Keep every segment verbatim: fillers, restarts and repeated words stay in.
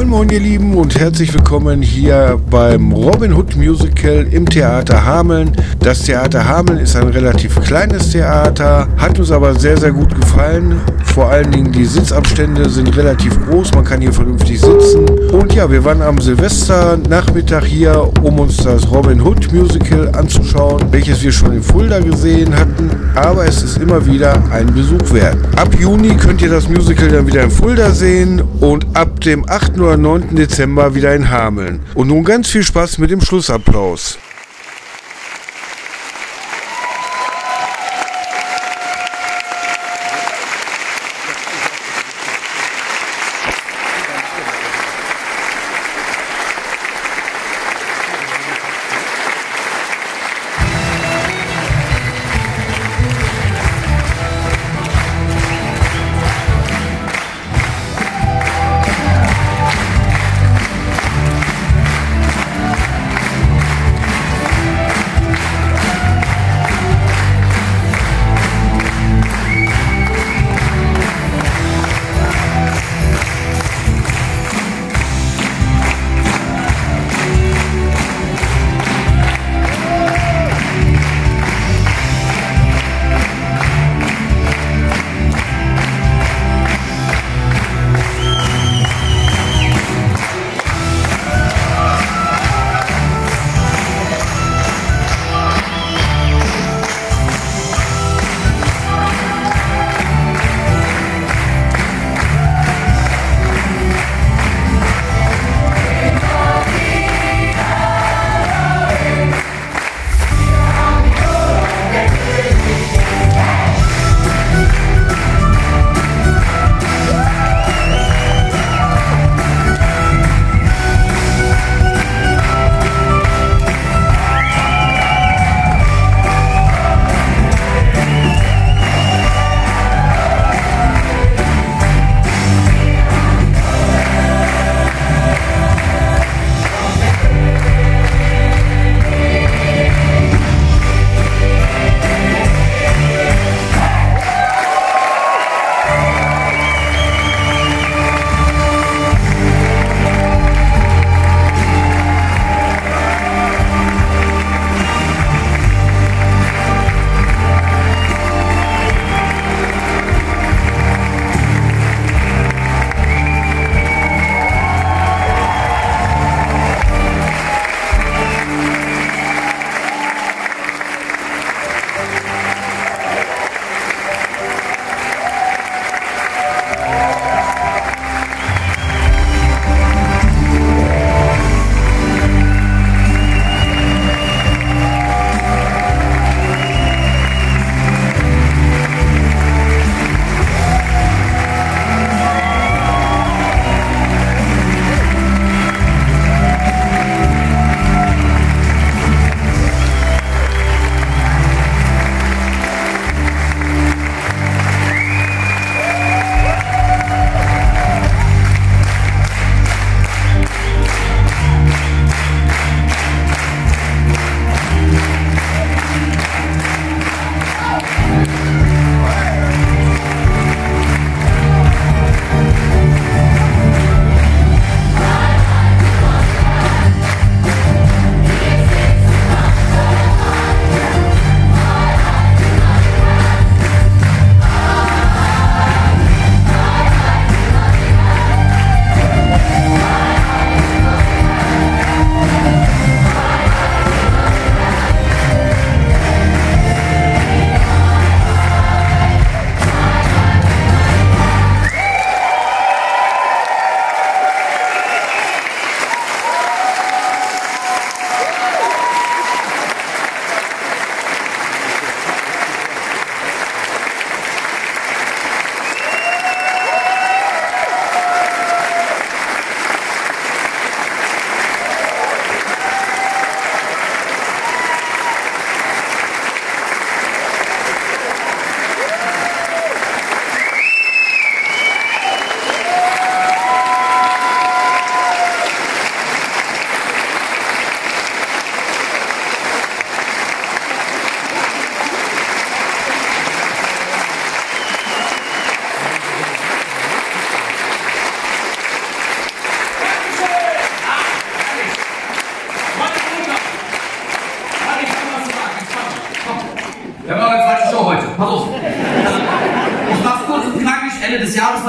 Moin Moin ihr Lieben und herzlich willkommen hier beim Robin Hood Musical im Theater Hameln. Das Theater Hameln ist ein relativ kleines Theater, hat uns aber sehr sehr gut gefallen. Vor allen Dingen die Sitzabstände sind relativ groß, man kann hier vernünftig sitzen. Und ja, wir waren am Silvesternachmittag hier, um uns das Robin Hood Musical anzuschauen, welches wir schon in Fulda gesehen hatten. Aber es ist immer wieder ein Besuch wert. Ab Juni könnt ihr das Musical dann wieder in Fulda sehen und ab dem achten oder neunten Dezember wieder in Hameln. Und nun ganz viel Spaß mit dem Schlussapplaus.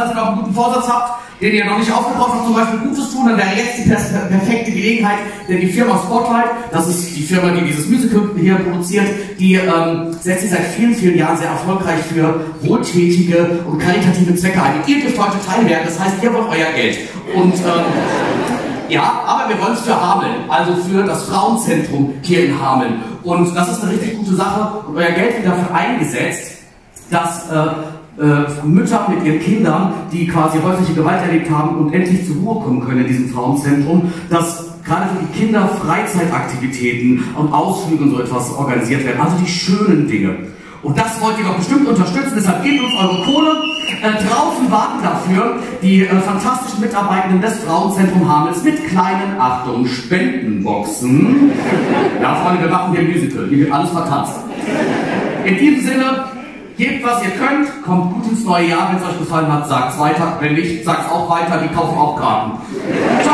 falls ihr noch einen guten Vorsatz habt, den ihr noch nicht aufgebraucht habt, zum Beispiel Gutes tun, dann wäre jetzt die perfekte Gelegenheit, denn die Firma Spotlight, das ist die Firma, die dieses Musical hier produziert, die ähm, setzt sich seit vielen, vielen Jahren sehr erfolgreich für wohltätige und karitative Zwecke ein. Und ihr dürft heute Teil werden, das heißt, ihr wollt euer Geld. Und ähm, ja, aber wir wollen es für Hameln, also für das Frauenzentrum hier in Hameln. Und das ist eine richtig gute Sache und euer Geld wird dafür eingesetzt, dass äh, Äh, Mütter mit ihren Kindern, die quasi häusliche Gewalt erlebt haben und endlich zur Ruhe kommen können in diesem Frauenzentrum, dass gerade für die Kinder Freizeitaktivitäten und Ausflüge und so etwas organisiert werden, also die schönen Dinge. Und das wollt ihr doch bestimmt unterstützen, deshalb gebt uns eure Kohle. Äh, draußen warten dafür die äh, fantastischen Mitarbeitenden des Frauenzentrums Hamels mit kleinen, Achtung, Spendenboxen. Ja, Freunde, wir machen hier ein Musical, hier wird alles vertanzt. In diesem Sinne, gebt, was ihr könnt, kommt gut ins neue Jahr. Wenn es euch gefallen hat, sagt es weiter. Wenn nicht, sagt es auch weiter. Die kaufen auch Karten.